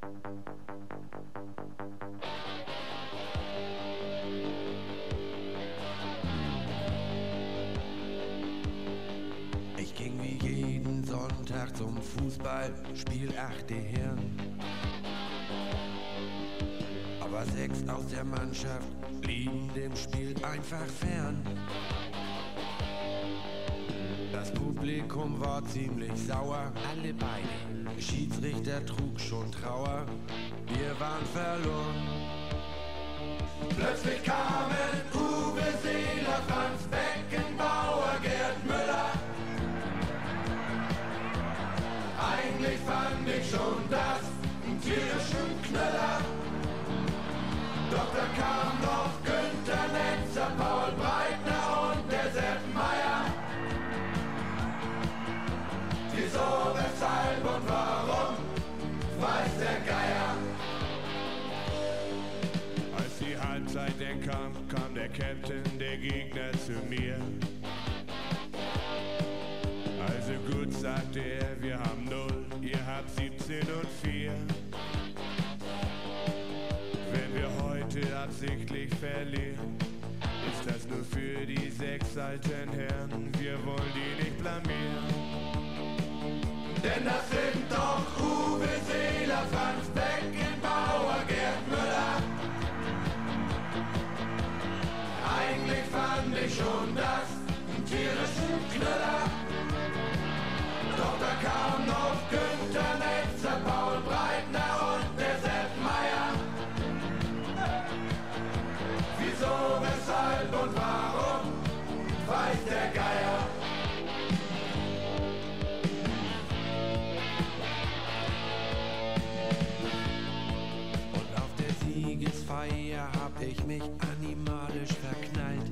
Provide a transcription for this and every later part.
Ich ging wie jeden Sonntag zum Fußball, Spiel 8. Hirn. Aber 6 aus der Mannschaft blieben dem Spiel einfach fern. Das Publikum war ziemlich sauer, alle beide. Schiedsrichter trug schon Trauer, wir waren verloren. Plötzlich kamen Uwe Seeler, Franz Beckenbauer, Gerd Müller. Eigentlich fand ich schon das einen tierischen Knüller. Doch da kam noch Günther Netzer, Paul Breitner und der Sepp Meier. Wieso, weshalb und warum, weiß der Geier. Als die Halbzeit denn kam der Captain der Gegner zu mir. Also gut, sagte er, wir haben 0, ihr habt 17 und 4. Wenn wir heute absichtlich verlieren, ist das nur für die 6 alten Herren, wir wollen die nicht blamieren. Denn das sind doch Uwe Seeler, Franz Beckenbauer, Gerd Müller. Eigentlich fand ich schon das einen tierischen Knüller. Doch da kam noch Günther Netzer, Paul Breitner und der Sepp Meier. Wieso, weshalb und warum, weiß der Geier. Und auf der Siegesfeier hab ich mich animalisch verknallt.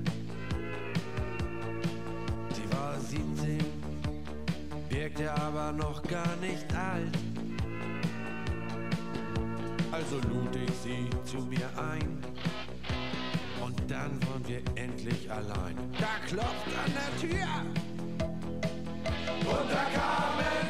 Sie war 17, wirkte aber noch gar nicht alt. Also lud ich sie zu mir ein und dann waren wir endlich allein. Da klopft an der Tür und da kamen